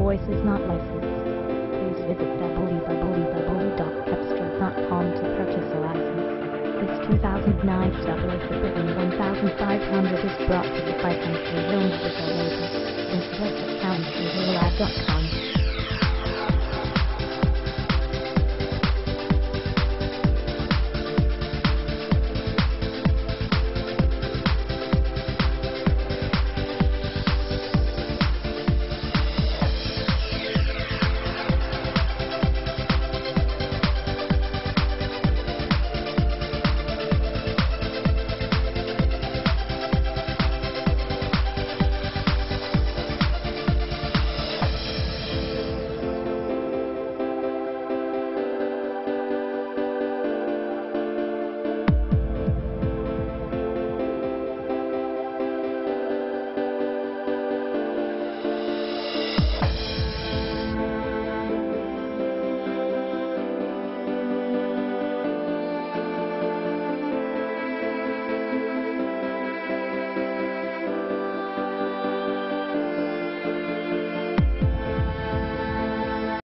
voice is not licensed. Please visit www.cepstral.com to purchase a license. This 2009 Chevrolet Suburban 1500 is brought to you by Country Homes with a label. Visit us at countryhillab.com.